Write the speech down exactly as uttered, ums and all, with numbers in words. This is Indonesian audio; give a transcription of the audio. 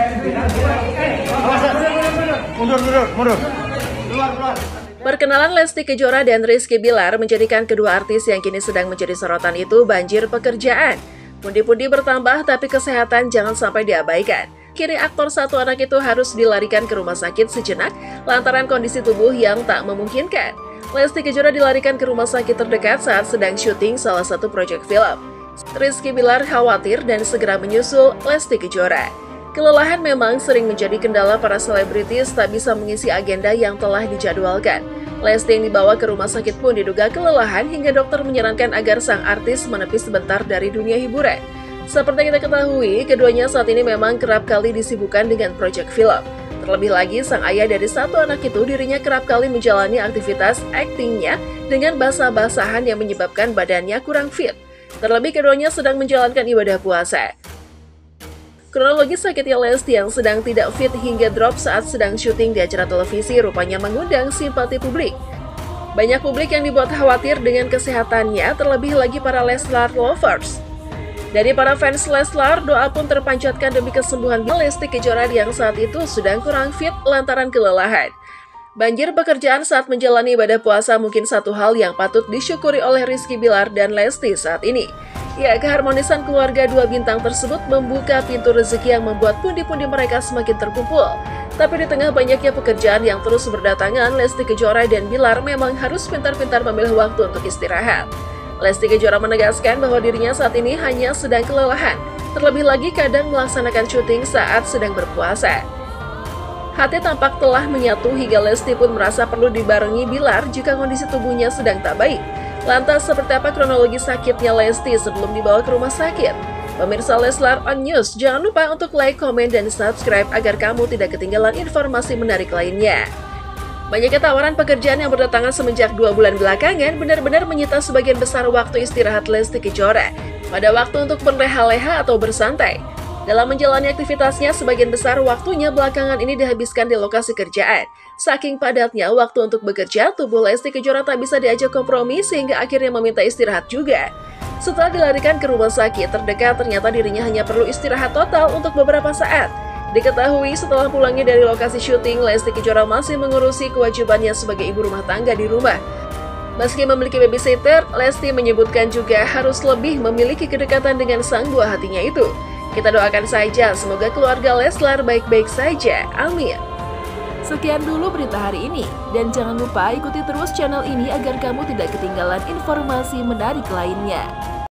Mundur, mundur, mundur. Keluar, keluar. Perkenalan Lesti Kejora dan Rizky Bilar menjadikan kedua artis yang kini sedang menjadi sorotan itu banjir pekerjaan. Pundi-pundi bertambah tapi kesehatan jangan sampai diabaikan. Kini aktor satu anak itu harus dilarikan ke rumah sakit sejenak lantaran kondisi tubuh yang tak memungkinkan. Lesti Kejora dilarikan ke rumah sakit terdekat saat sedang syuting salah satu proyek film. Rizky Bilar khawatir dan segera menyusul Lesti Kejora. Kelelahan memang sering menjadi kendala para selebritis tak bisa mengisi agenda yang telah dijadwalkan. Lesti yang dibawa ke rumah sakit pun diduga kelelahan hingga dokter menyarankan agar sang artis menepi sebentar dari dunia hiburan. Seperti kita ketahui, keduanya saat ini memang kerap kali disibukkan dengan proyek film. Terlebih lagi, sang ayah dari satu anak itu dirinya kerap kali menjalani aktivitas aktingnya dengan basah-basahan yang menyebabkan badannya kurang fit. Terlebih keduanya sedang menjalankan ibadah puasa. Kronologi sakitnya Lesti yang sedang tidak fit hingga drop saat sedang syuting di acara televisi rupanya mengundang simpati publik. Banyak publik yang dibuat khawatir dengan kesehatannya, terlebih lagi para Leslar lovers. Dari para fans Leslar, doa pun terpanjatkan demi kesembuhan Lesti Kejora yang saat itu sedang kurang fit lantaran kelelahan. Banjir pekerjaan saat menjalani ibadah puasa mungkin satu hal yang patut disyukuri oleh Rizky Bilar dan Lesti saat ini. Ya, keharmonisan keluarga dua bintang tersebut membuka pintu rezeki yang membuat pundi-pundi mereka semakin terkumpul. Tapi di tengah banyaknya pekerjaan yang terus berdatangan, Lesti Kejora dan Bilar memang harus pintar-pintar memilih waktu untuk istirahat. Lesti Kejora menegaskan bahwa dirinya saat ini hanya sedang kelelahan, terlebih lagi kadang melaksanakan syuting saat sedang berpuasa. Hati tampak telah menyatu hingga Lesti pun merasa perlu dibarengi Bilar jika kondisi tubuhnya sedang tak baik. Lantas, seperti apa kronologi sakitnya Lesti sebelum dibawa ke rumah sakit? Pemirsa Leslar On News, jangan lupa untuk like, komen, dan subscribe agar kamu tidak ketinggalan informasi menarik lainnya. Banyaknya tawaran pekerjaan yang berdatangan semenjak dua bulan belakangan benar-benar menyita sebagian besar waktu istirahat Lesti Kejora pada waktu untuk berleha-leha atau bersantai. Dalam menjalani aktivitasnya, sebagian besar waktunya belakangan ini dihabiskan di lokasi kerjaan. Saking padatnya waktu untuk bekerja, tubuh Lesti Kejora tak bisa diajak kompromi sehingga akhirnya meminta istirahat juga. Setelah dilarikan ke rumah sakit terdekat, ternyata dirinya hanya perlu istirahat total untuk beberapa saat. Diketahui setelah pulangnya dari lokasi syuting, Lesti Kejora masih mengurusi kewajibannya sebagai ibu rumah tangga di rumah. Meski memiliki babysitter, Lesti menyebutkan juga harus lebih memiliki kedekatan dengan sang buah hatinya itu. Kita doakan saja semoga keluarga Leslar baik-baik saja. Amin. Sekian dulu berita hari ini. Dan jangan lupa ikuti terus channel ini agar kamu tidak ketinggalan informasi menarik lainnya.